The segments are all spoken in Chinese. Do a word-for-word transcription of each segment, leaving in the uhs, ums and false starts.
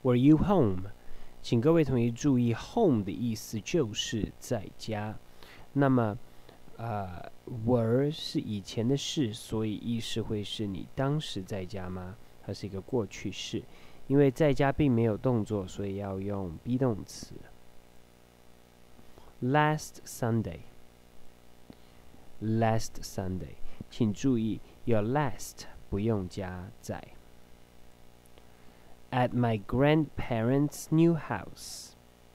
Were you home？ 请各位同学注意 ，home 的意思就是在家。那么，呃 ，were 是以前的事，所以意思会是你当时在家吗？它是一个过去式，因为在家并没有动作，所以要用 be 动词。Last Sunday，last Sunday， 请注意，有 last 不用加在。At my grandparents' new house。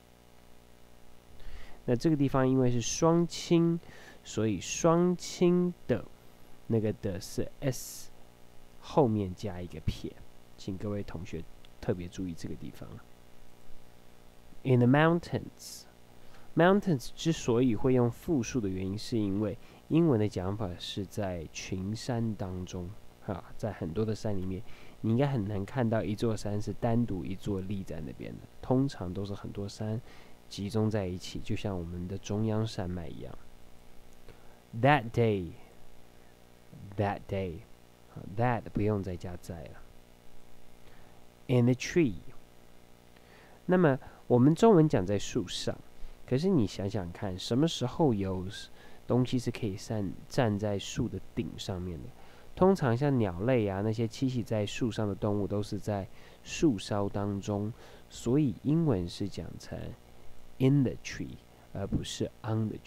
那这个地方因为是双亲，所以双亲的那个的是 s 后面加一个撇，请各位同学特别注意这个地方。In the mountains， mountains 之所以会用复数的原因，是因为英文的讲法是在群山当中，啊，在很多的山里面。你应该很难看到一座山是单独一座立在那边的，通常都是很多山集中在一起，就像我们的中央山脉一样。That day, that day, that 不用再加在了。In the tree， 那么我们中文讲在树上，可是你想想看，什么时候有东西是可以站站在树的顶上面的？通常像鸟类啊，那些栖息在树上的动物都是在树梢当中，所以英文是讲成 in the tree， 而不是 on the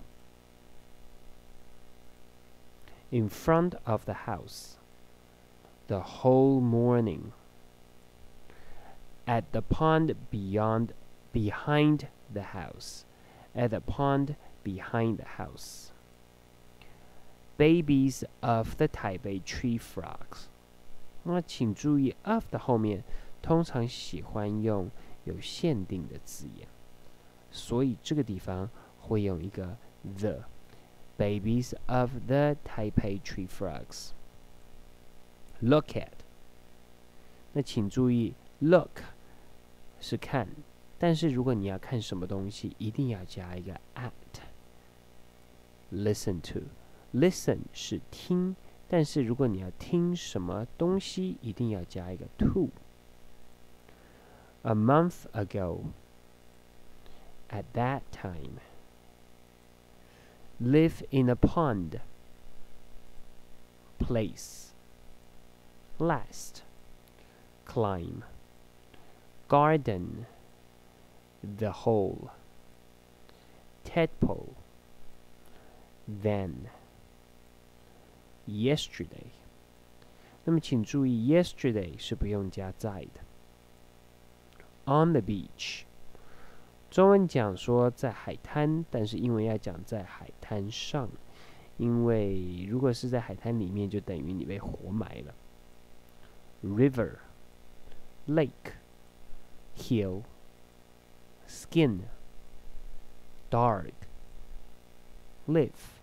tree。In front of the house, the whole morning. At the pond beyond, behind the house. At the pond behind the house.Babies of the Taipei tree frogs。 那请注意 of 的后面通常喜欢用有限定的字眼，所以这个地方会用一个 the babies of the Taipei tree frogs。 Look at， 那請注意 look 是看，但是如果你要看什麼東西，一定要加一個 at。 Listen to，Listen 是聽，但是如果你要聽什麼東西，一定要加一個 to。 A month ago, at that time. Live in a pond. Place. Last. Climb. Garden. The whole. Tadpole. Then. Yesterday， 那么请注意 yesterday 是不用加在的。On the beach， 中文讲说在海滩，但是英文要讲在海滩上，因为如果是在海滩里面，就等于你被活埋了。River, lake, hill, skin, dark, live。